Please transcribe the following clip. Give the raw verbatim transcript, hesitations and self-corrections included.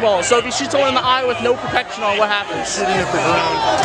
ball. So if he shoots someone in the eye with no protection on, what happens? Shooting at the ground.